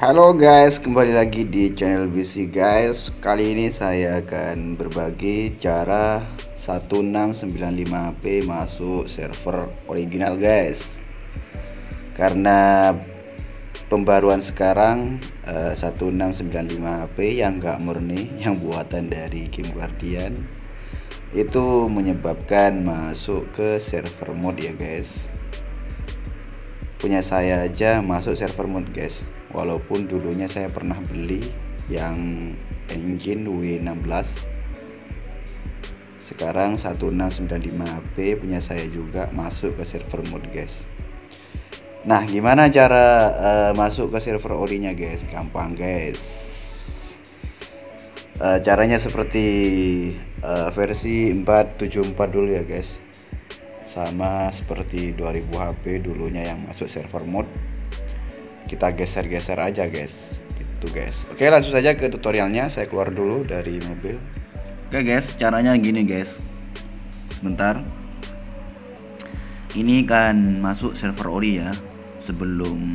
Halo guys, kembali lagi di channel BC guys. Kali ini saya akan berbagi cara 1695HP masuk server original guys. Karena pembaruan sekarang 1695HP yang nggak murni, yang buatan dari Game Guardian, itu menyebabkan masuk ke server mode ya guys. Punya saya aja masuk server mode guys, walaupun dulunya saya pernah beli yang engine W16. Sekarang 1695HP punya saya juga masuk ke server mode guys. Nah, gimana cara masuk ke server orinya guys? Gampang guys. Caranya seperti versi 474 dulu ya guys, sama seperti 2000 HP dulunya yang masuk server mode. Kita geser-geser aja guys, gitu guys. Oke, langsung saja ke tutorialnya. Saya keluar dulu dari mobil. Oke guys, caranya gini guys. Sebentar, ini kan masuk server ori ya, sebelum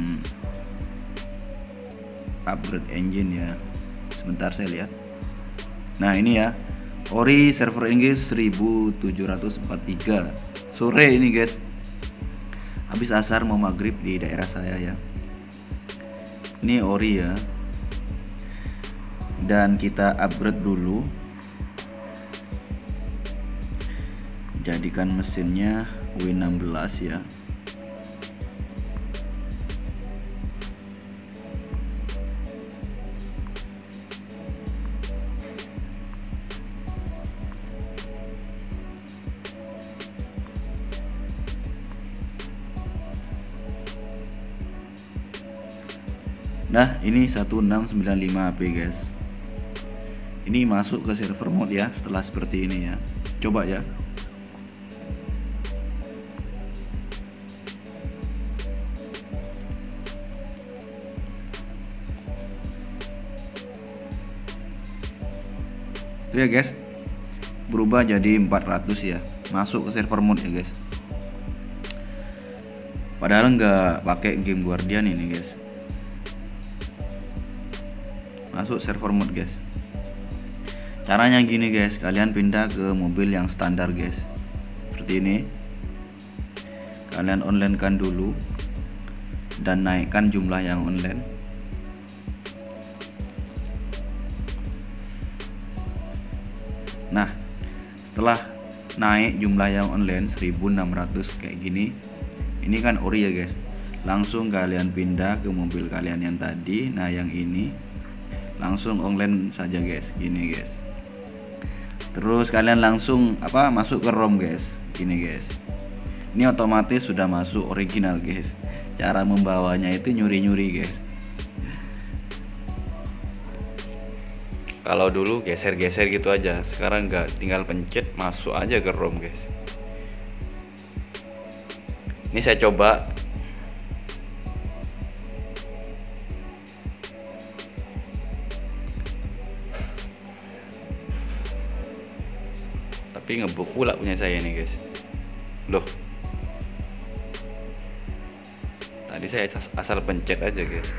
upgrade engine ya. Sebentar saya lihat. Nah ini ya, ori server Inggris 1743 sore ini guys, habis asar mau maghrib di daerah saya ya. Ini ori ya, dan kita upgrade dulu, jadikan mesinnya W16 ya. Nah ini 1695HP guys, ini masuk ke server mode ya setelah seperti ini ya. Coba ya. Itu ya guys, berubah jadi 400 ya, masuk ke server mode ya guys. Padahal nggak pakai Game Guardian ini guys. Masuk server mode guys. Caranya gini guys, kalian pindah ke mobil yang standar guys, seperti ini. Kalian online kan dulu dan naikkan jumlah yang online. Nah setelah naik jumlah yang online 1600 kayak gini, ini kan ori ya guys, langsung kalian pindah ke mobil kalian yang tadi. Nah yang ini langsung online saja guys, gini guys. Terus kalian langsung masuk ke ROM guys, gini guys. Ini otomatis sudah masuk original guys. Cara membawanya itu nyuri-nyuri guys. Kalau dulu geser-geser gitu aja, sekarang nggak, tinggal pencet masuk aja ke ROM guys. Ini saya coba. Tapi ngebuk pula punya saya nih guys. Loh, tadi saya asal pencet aja guys.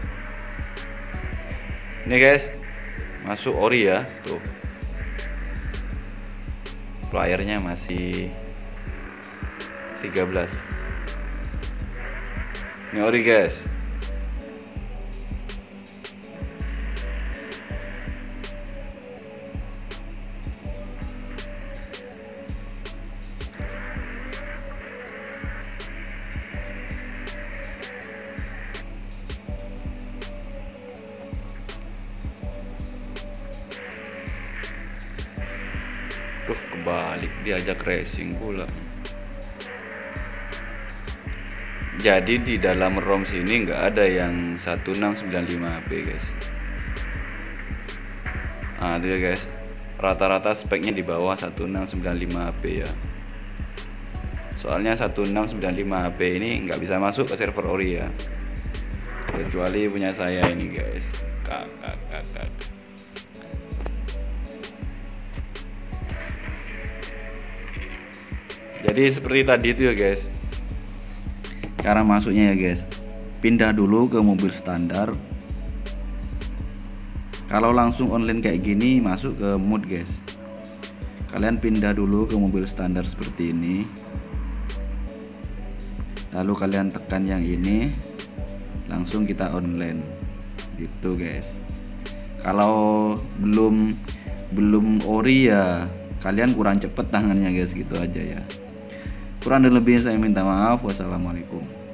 Ini guys, masuk ori ya. Tuh, playernya masih 13. Ini ori guys. Duh, kebalik, diajak racing pula. Jadi di dalam ROM sini nggak ada yang 1695HP guys. Nah itu ya guys, rata-rata speknya di bawah 1695HP ya. Soalnya 1695HP ini nggak bisa masuk ke server ori ya, kecuali punya saya ini guys. Kakak. Jadi seperti tadi itu ya guys, cara masuknya ya guys. Pindah dulu ke mobil standar, Kalau langsung online kayak gini, masuk ke mode guys. Kalian pindah dulu ke mobil standar seperti ini, lalu kalian tekan yang ini, langsung kita online gitu guys. Kalau belum ori ya kalian kurang cepet tangannya guys, gitu aja ya. Kurang dan lebihnya saya minta maaf. Wassalamualaikum.